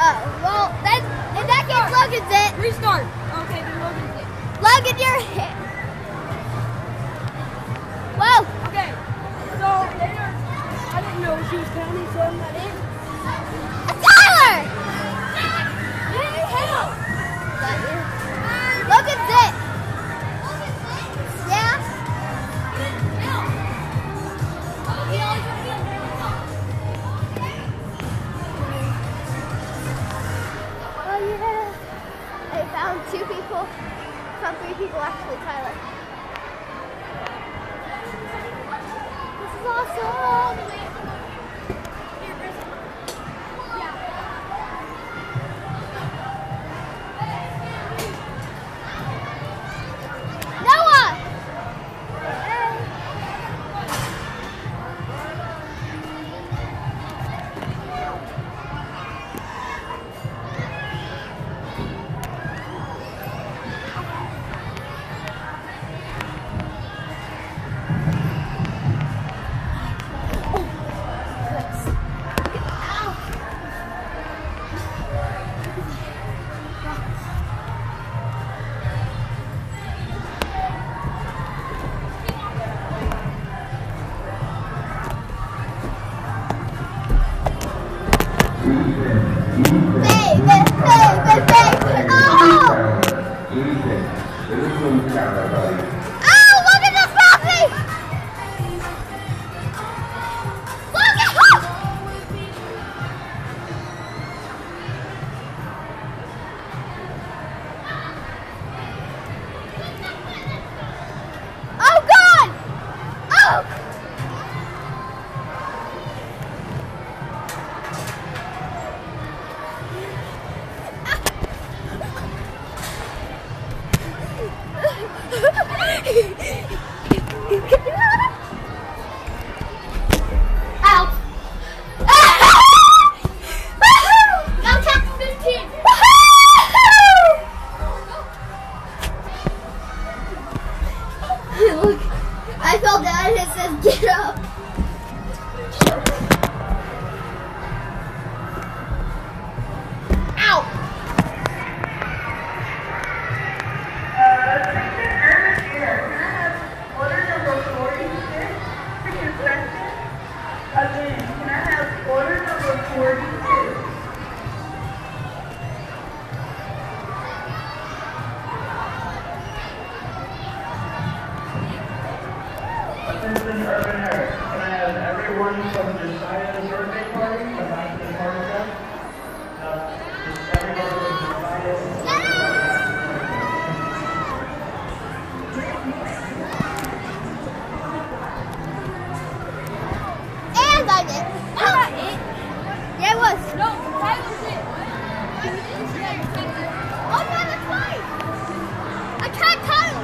Well, then, in that case, Logan's it. Restart. Okay, then Logan's it. Logan, you're hit. Whoa. Okay, so later, I didn't know she was counting, so I'm not in. Tyler! Hey, help! Logan's it. Yeah? Oh, yeah. I found 2 people. Found 3 people, actually, Tyler. This is awesome. Noah! I fell down and it says get up. Ow! Order number 46 for concession. Again, can I have order number 42? Attention Urban Heritage. Can I have everyone from Josiah's birthday party come back to the party desk? Just everybody from Josiah's birthday party. And I did. I'm not it. Yeah, it was. No, Tyler's it. Oh, no, that's fine. I tried Tyler.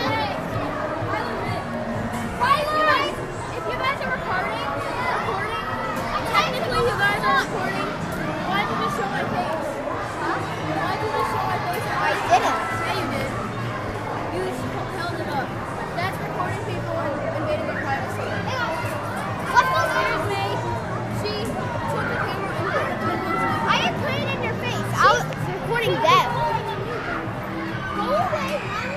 Tyler, if you guys are recording, technically you guys are recording. Why did you show my face? Huh? Why did you show my face? I didn't. Yeah, you did. You just held it up. That's recording people and invading their privacy. What's going on? Here's me. She took the camera and put it in people's I didn't put it in your face. I was recording them. Go away.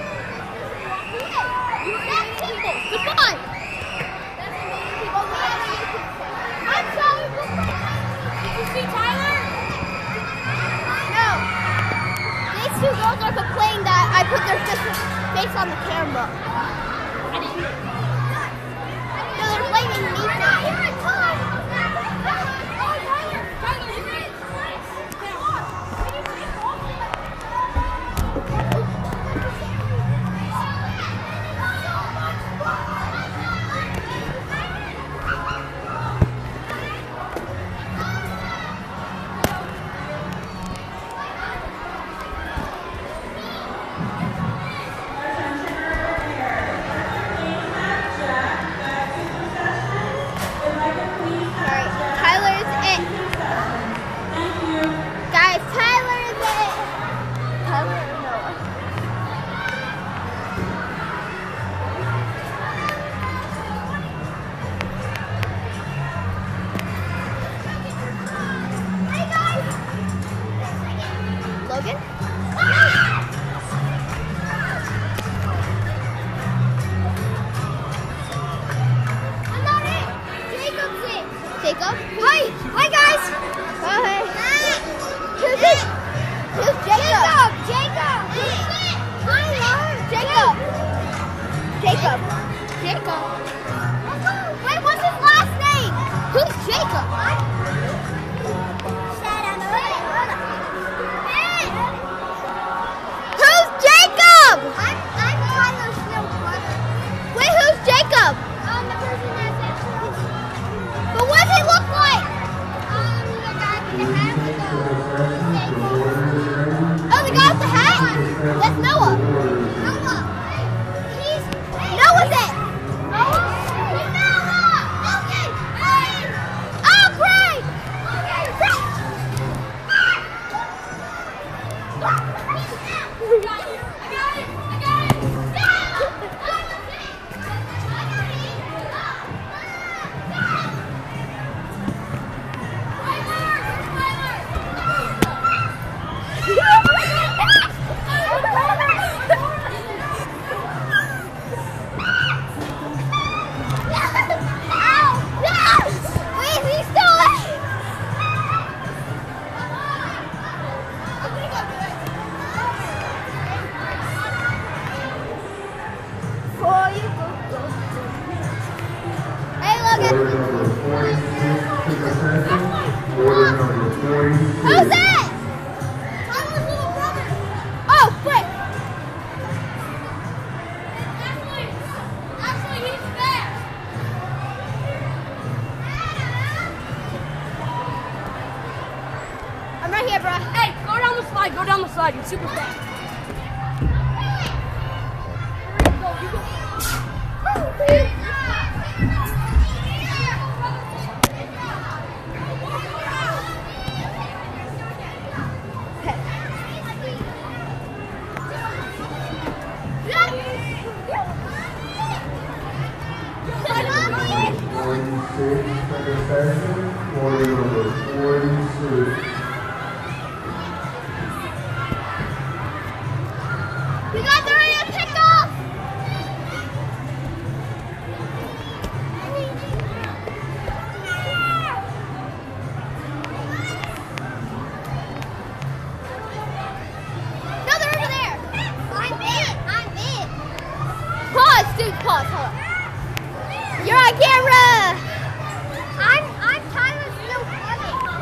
That's people. Goodbye. That's invading people's privacy. I'm sorry. Did you see Tyler? No. These 2 girls are complaining that I put their face on the camera. I didn't. No, they're blaming me for it. Attention Urban Heritage. Logan. I'm not it. Jacob's it. Jacob. Hi guys. Hi. Who's it? Who's Jacob? Jacob. Jacob. Jacob. Wait, what's his last name? Who's Jacob? Who's Jacob? I'm Tyler's little brother. Wait, who's Jacob? The person that's actually But what does he look like? the guy with the hat with Oh, the guy with the hat? That's Noah. Noah. He's Noah's it. Noah. Okay. Oh, great. Wait, he's still alive. Oh, you go. Hey, Logan. Who's that? Tyler's little brother. Oh, quick. Actually, he's fast. I'm right here, bro. Hey, go down the slide. Go down the slide. You're super fast. Order number 46. We got the right to pick off. No, they're over there. I'm in. Pause, dude. Pause. Hold on. You're on camera. I'm Tyler's little brother.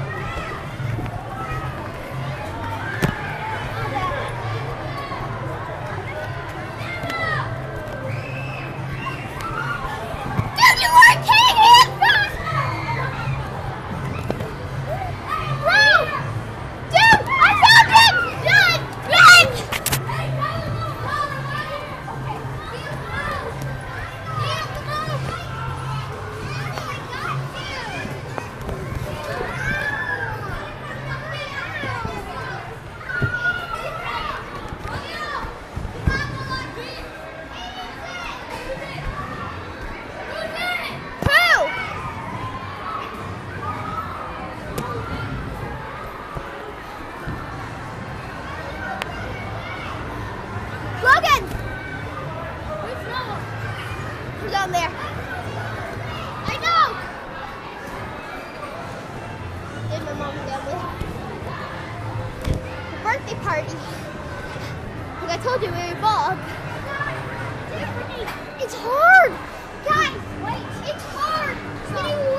Dude, you weren't hitting him. Bro. Dude, I found him. Run. Who? Logan. Who's down there? I know. Did my mom go with? The birthday party. Like I told you, we would vlog. It's hard. Guys, wait. It's hard getting